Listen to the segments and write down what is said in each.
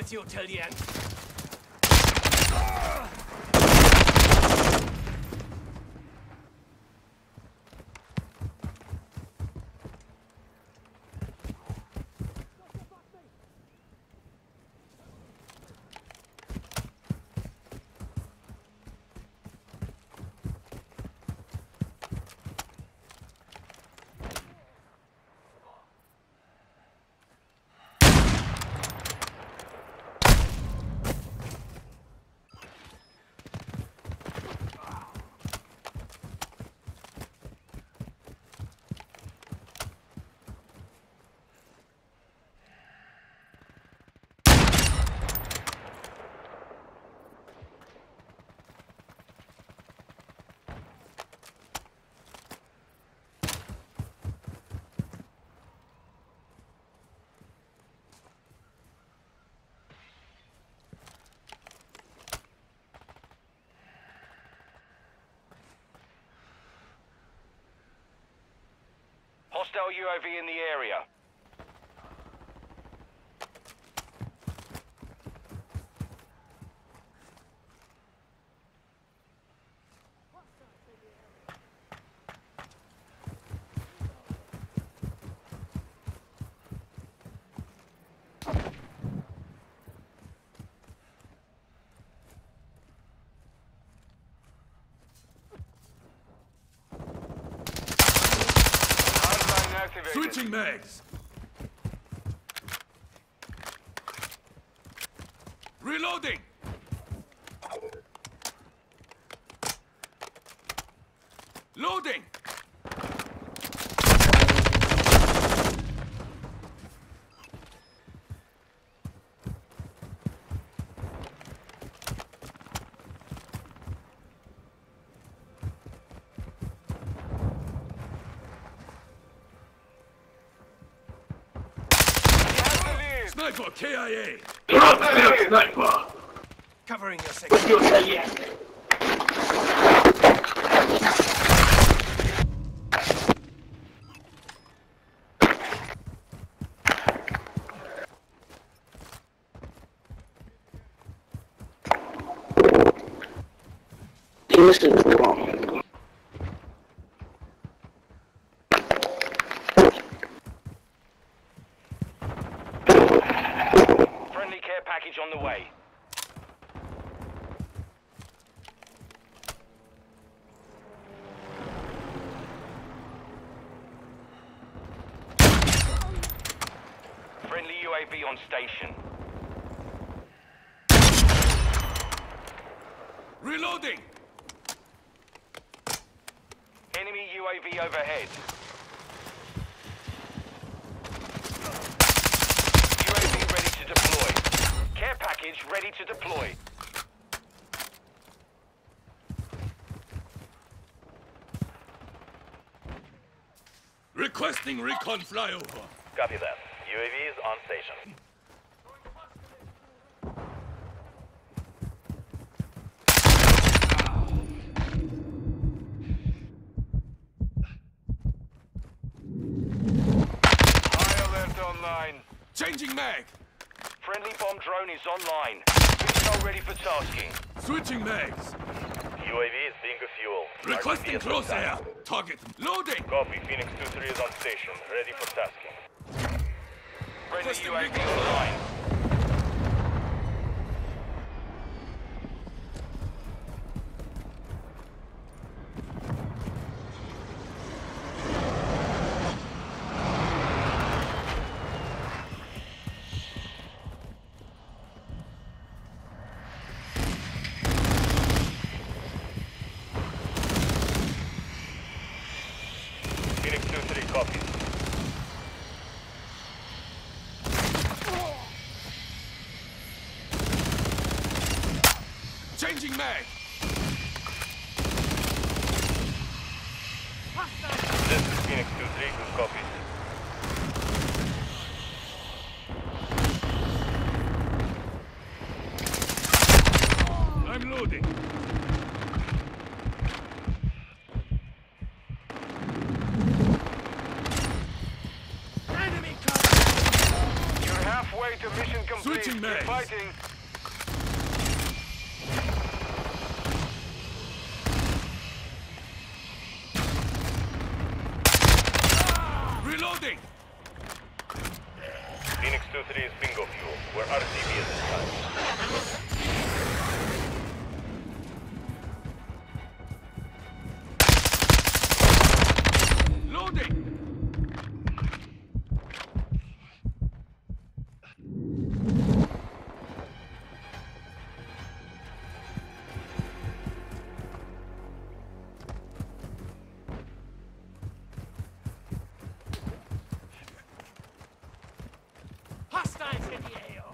with you till the end. Hostile UAV in the area. Switching mags! Reloading! Loading! Sniper KIA! Sniper! Covering your section. Friendly care package on the way. Friendly UAV on station. Reloading! Enemy UAV overhead. UAV ready to deploy. Care package ready to deploy. Requesting recon flyover. Copy that. UAV is on station. High alert online. Changing mag! Friendly bomb drone is online. Missile ready for tasking. Switching mags! UAV is being fueled. Requesting RTB close assigned. air! Target loading! Copy. Phoenix 2-3 is on station. Ready for tasking. Friendly Requesting UAV recon. online. Phoenix 2-3 copies. Changing mag! This is Phoenix 2-3 who copies. I'm loading. You're halfway Operator mission complete. Switching Keep mags. fighting. Reloading! Phoenix 2-3 is bingo fuel. We're RCB at this time. Loading! Hostiles in the AO!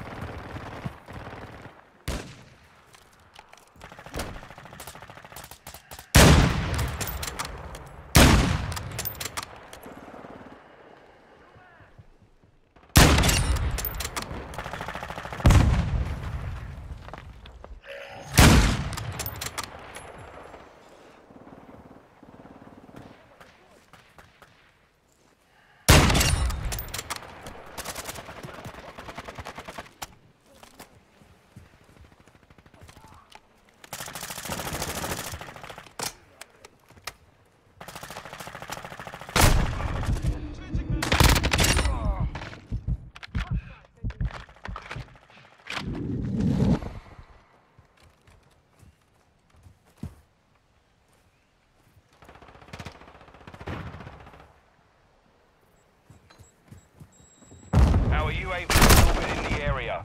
Our UAV is orbiting the area.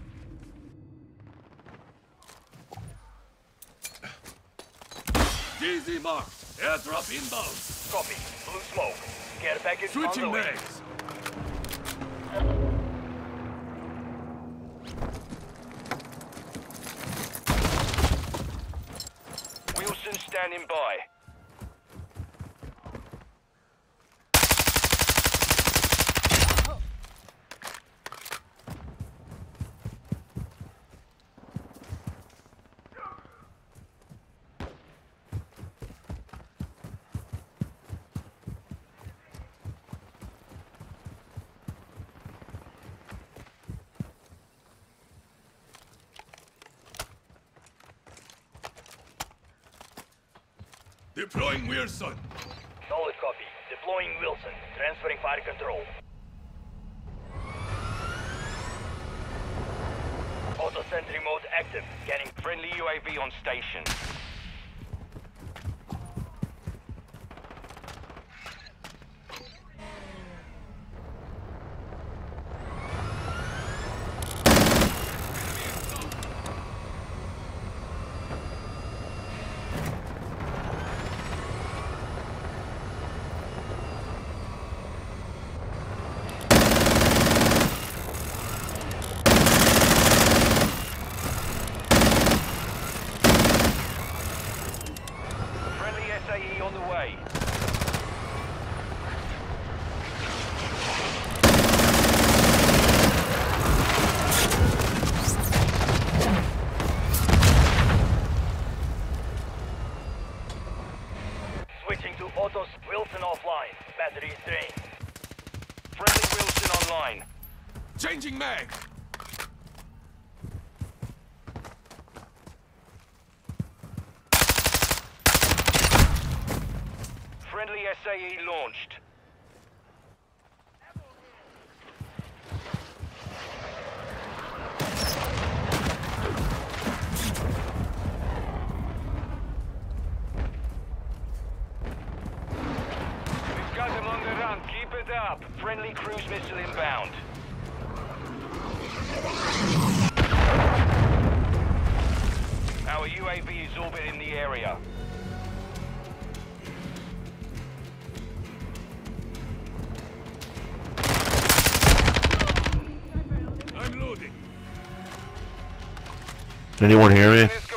DZ marked. Airdrop inbound. Copy. Blue smoke. Care package on the Switching way. mags. Wilson standing by. Deploying Wilson. Solid copy. Deploying Wilson. Transferring fire control. Auto sentry mode active. Scanning. Friendly UAV on station. Friendly SAE on the way. Switching to autos. Wilson offline. Battery is drained. Friendly Wilson online. Changing mags. Friendly SAE launched. We've got them on the run. Keep it up. Friendly cruise missile inbound. Our UAV is orbiting the area. I'm loading. Anyone hear me? Is